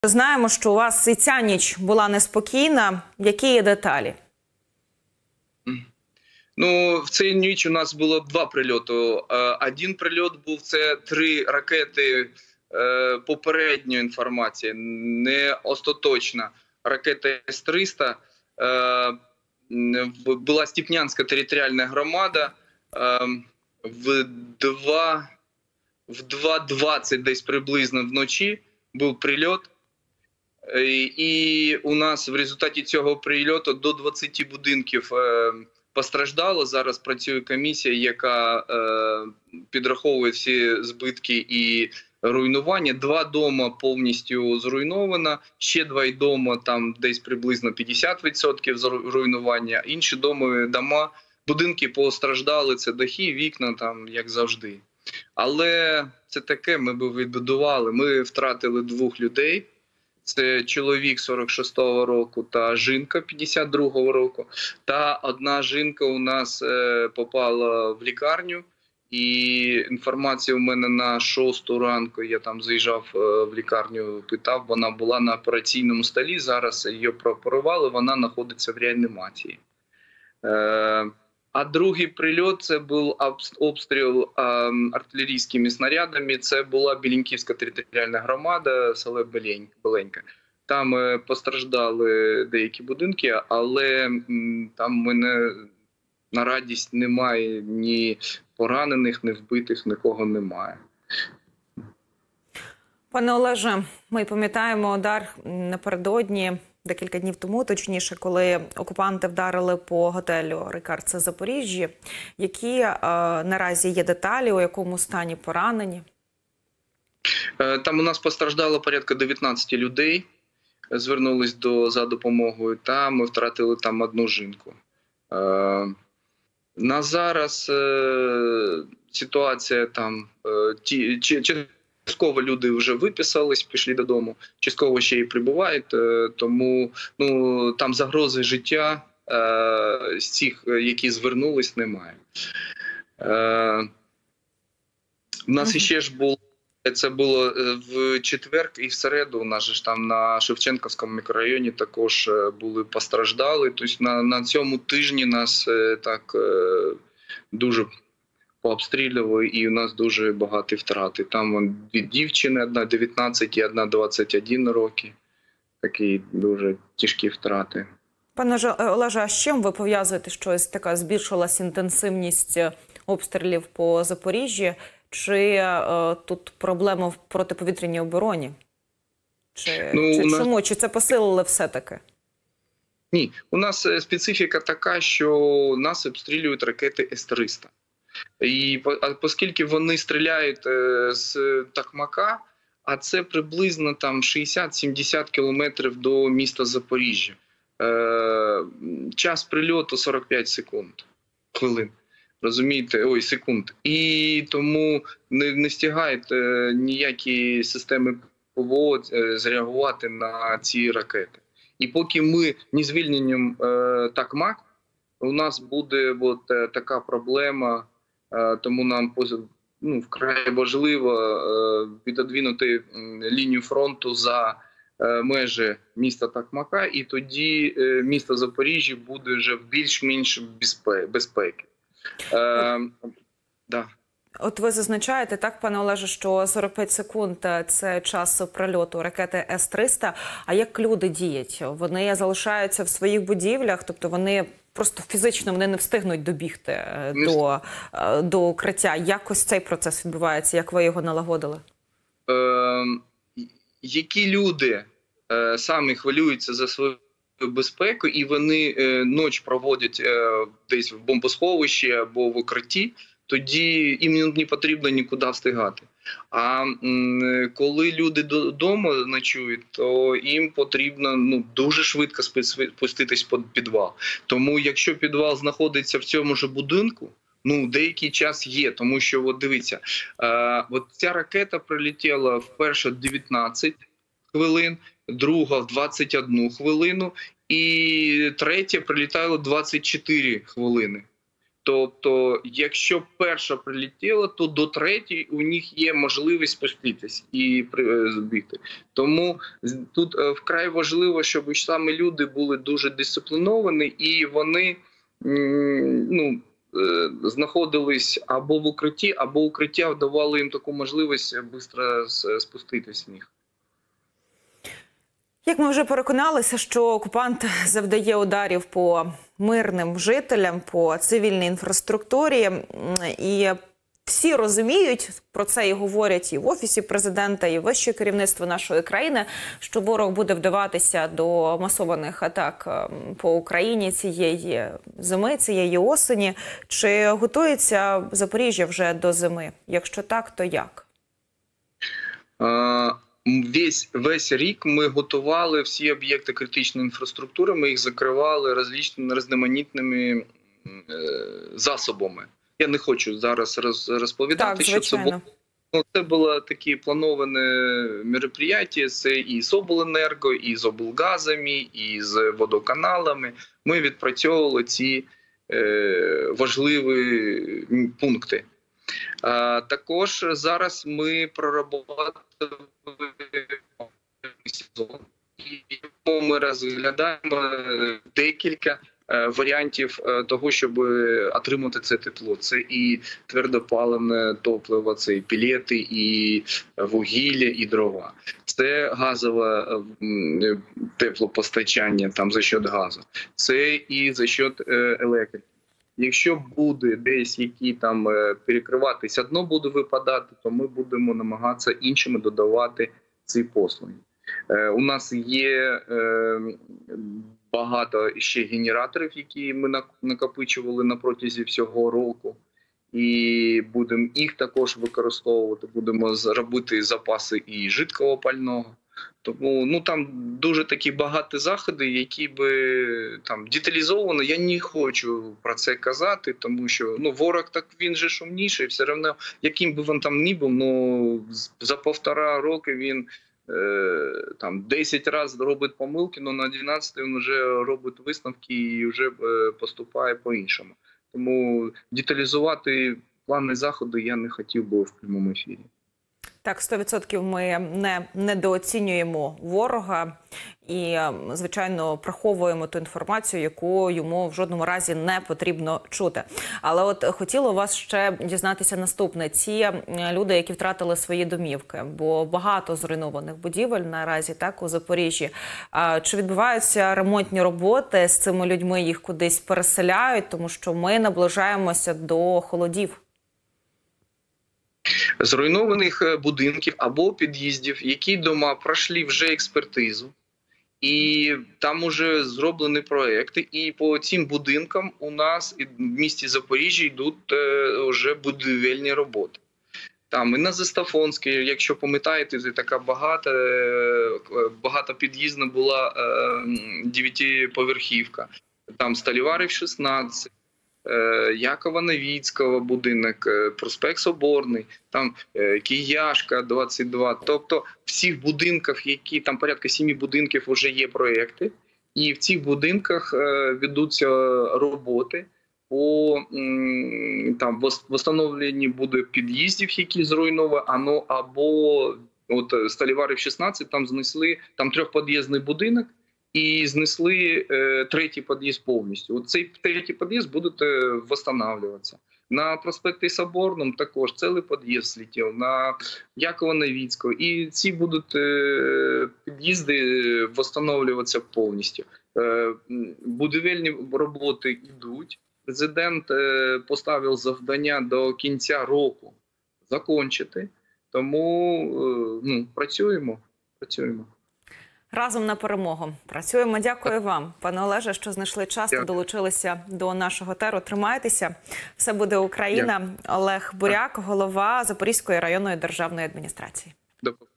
Знаємо, що у вас і ця ніч була неспокійна. Які є деталі? Ну, в цю ніч у нас було два прильоти. Один прильот був – це 3 ракети попередньої інформації, не остаточна. Ракета С-300, була Степнянська територіальна громада, в 2:20 десь приблизно вночі був прильот. І у нас в результаті цього прильоту до 20 будинків постраждало. Зараз працює комісія, яка підраховує всі збитки і руйнування. 2 дома повністю зруйновано, ще 2 дома, там десь приблизно 50% руйнування. Інші будинки постраждали, це дахи, вікна, там як завжди. Але це таке, ми б відбудували. Ми втратили 2 людей. Це чоловік 46-го року та жінка 52-го року. Та одна жінка у нас попала в лікарню. І інформація у мене на 6-ту ранку, я там заїжджав в лікарню, питав, вона була на операційному столі, зараз її прооперували, вона знаходиться в реанімації. А другий прильот – це був обстріл артилерійськими снарядами. Це була Білінківська територіальна громада, село Беленька. Там постраждали деякі будинки, але там мене на радість немає ні поранених, ні вбитих, нікого немає. Пане Олеже, ми пам'ятаємо удар напередодні, декілька днів тому, точніше, коли окупанти вдарили по готелю «Рикард» це Запоріжжя. Які наразі є деталі, у якому стані поранені? Там у нас постраждало порядка 19 людей, звернулись за допомогою, та ми втратили там одну жінку. На зараз ситуація там, частково люди вже виписались, пішли додому, частково ще й прибувають, тому там загрози життя з цих, які звернулись, немає. У нас ще ж було, це було в четвер і в середу, у нас ж там на Шевченківському мікрорайоні також були постраждали. Тобто на цьому тижні нас так дуже пообстрілювали, і у нас дуже багаті втрати. Там 2 дівчини, одна 19 і одна 21 роки. Такі дуже тяжкі втрати. Пане Олеже, а з чим ви пов'язуєте, що така збільшилась інтенсивність обстрілів по Запоріжжі? Чи тут проблема в протиповітряній обороні? Чому? Чи це посилили все-таки? Ні. У нас специфіка така, що нас обстрілюють ракети С-300. І оскільки вони стріляють з Токмака, а це приблизно там 60-70 кілометрів до міста Запоріжжя. Час прильоту 45 хвилин. Розумієте? Ой, секунд. І тому не встигають ніякі системи ПВО зреагувати на ці ракети. І поки ми не звільнимо Токмак, у нас буде така проблема, тому нам вкрай важливо відодвинути лінію фронту за межі міста Токмака, і тоді місто Запоріжжя буде вже в більш-менш безпеки. Да. От ви зазначаєте, так, пане Олеже, що 45 секунд – це час прильоту ракети С-300. А як люди діють? Вони залишаються в своїх будівлях, тобто вони просто фізично не встигнуть добігти до укриття. Якось цей процес відбувається? Як ви його налагодили? Які люди самі хвилюються за свою безпеку, і вони ніч проводять десь в бомбосховищі або в укритті, тоді їм не потрібно нікуди встигати. А коли люди вдома ночують, то їм потрібно дуже швидко спуститись під підвал. Тому якщо підвал знаходиться в цьому ж будинку, деякий час є, тому що, от дивіться, ця ракета прилетіла вперше в 19 хвилин, друга в 21 хвилину, і третя прилітала 24 хвилини. Тобто, якщо перша прилетіла, то до третьої у них є можливість спуститись і збігти. Тому тут вкрай важливо, щоб саме люди були дуже дисципліновані і вони знаходились або в укритті, або укриття давало їм таку можливість швидко спуститись в них. Як ми вже переконалися, що окупант завдає ударів по мирним жителям, по цивільній інфраструктурі, і всі розуміють, про це і говорять і в Офісі Президента, і вище керівництво нашої країни, що ворог буде вдаватися до масованих атак по Україні цієї зими, цієї осені. Чи готується Запоріжжя вже до зими? Якщо так, то як? Весь рік ми готували всі об'єкти критичної інфраструктури, ми їх закривали різноманітними засобами. Я не хочу зараз розповідати, що це було. Це було таке плановане мероприятие, це і з обленерго, і з облгазами, і з водоканалами. Ми відпрацьовували ці важливі пункти. Також зараз ми прорабатували сезон, і ми розглядаємо декілька варіантів того, щоб отримати це тепло. Це і твердопаливне топливо, це і пелети, і вугілля, і дрова. Це газове теплопостачання там за счет газу. Це і за счет електрики. Якщо буде десь які там перекриватись, одно буде випадати, то ми будемо намагатися іншими додавати ці послуги. У нас є багато ще генераторів, які ми накопичували на протязі всього року. І будемо їх також використовувати, будемо робити запаси і жидкого пального. Тому там дуже такі багаті заходи, які би там деталізовано. Я не хочу про це казати, тому що ворог так він же шумніший, все одно, яким би він там ні був, за 1,5 роки він там 10 разів робить помилки, але на 11-й він вже робить висновки і вже поступає по-іншому. Тому деталізувати плани заходу я не хотів би в прямому ефірі. Так, 100% ми не недооцінюємо ворога і, звичайно, приховуємо ту інформацію, яку йому в жодному разі не потрібно чути. Але от хотіла у вас ще дізнатися наступне. Ці люди, які втратили свої домівки, бо багато зруйнованих будівель наразі, так, у Запоріжжі. Чи відбуваються ремонтні роботи з цими людьми, їх кудись переселяють, тому що ми наближаємося до холодів? Зруйнованих будинків або під'їздів, які дома пройшли вже експертизу, і там вже зроблені проекти, і по цим будинкам у нас в місті Запоріжжя йдуть вже будівельні роботи. Там і на Застафонській, якщо пам'ятаєте, це така багатопід'їзна була 9-поверхівка. Там Сталіварів 16, Якова Новіцького будинок, проспект Соборний, там Кияшка 22. Тобто в всіх будинках, які там порядка 7 будинків вже є проекти, і в цих будинках ведуться роботи по там встановленні буде під'їздів, які зруйновані, або от Сталіварів 16, там знесли, там 3-під'їзний будинок, і знесли 3-й під'їзд повністю. От цей 3-й під'їзд буде відновлюватися. На проспекті Соборному також цілий під'їзд злетів, на Якова Новіцького. І ці будуть під'їзди відновлюватися повністю. Будівельні роботи йдуть. Президент поставив завдання до кінця року закінчити. Тому працюємо. Разом на перемогу. Працюємо. Дякую вам, пане Олеже, що знайшли час та долучилися до нашого етеру. Тримайтеся. Все буде Україна. Дякую. Олег Буряк, голова Запорізької районної державної адміністрації.